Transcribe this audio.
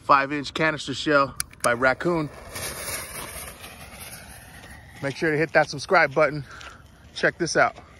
5-inch canister shell by Raccoon. Make sure to hit that subscribe button. Check this out.